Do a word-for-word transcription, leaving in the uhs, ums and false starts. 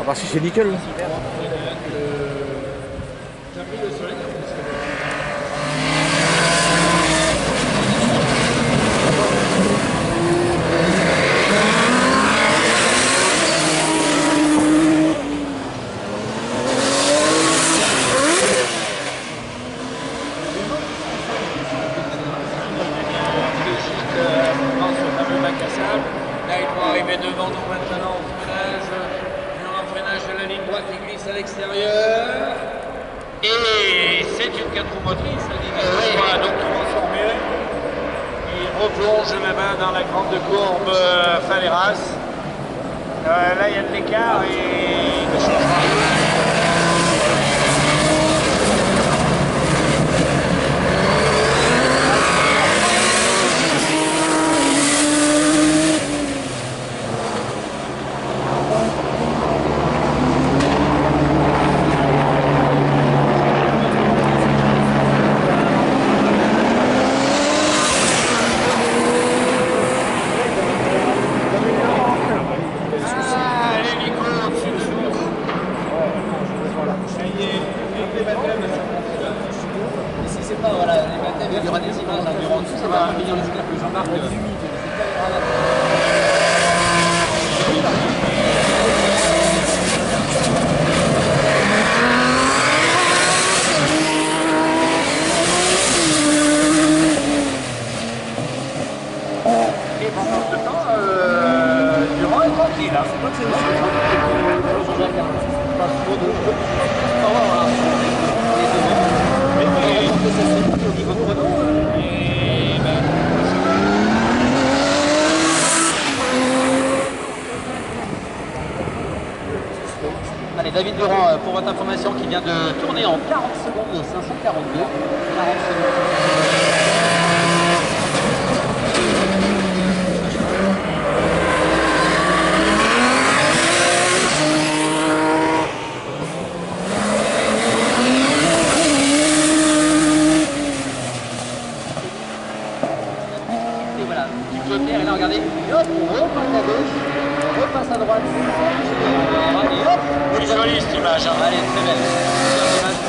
bah si c'est nickel. Là, ils vont arriver devant nous maintenant au freinage, le freinage de la ligne droite qui glisse à l'extérieur. Et c'est une quatre roues motrices, la ligne droite, donc ils vont s'en mieux. Ils replongent là-bas dans la grande courbe euh, Faleras. Euh, là, il y a de l'écart et il ne changera rien. Et si c'est pas, voilà, les baptêmes, il y aura des images durant tout, ça va venir les éclats que Jean-Marc. Et pendant ce temps, euh, Durand est tranquille. Hein. C'est pas que c'est Jean-Jacques, pas trop de jeux. Voilà. Et on peut s'assurer au niveau chrono. Et ben, allez, David Durand, pour votre information, qui vient de tourner en quarante secondes, cinq cent quarante-deux. quarante secondes. Voilà, petit peu clair, et là regardez, et hop, on repasse à gauche, on repasse à droite, et hop, c'est joli cette image. Hein. allez, très belle.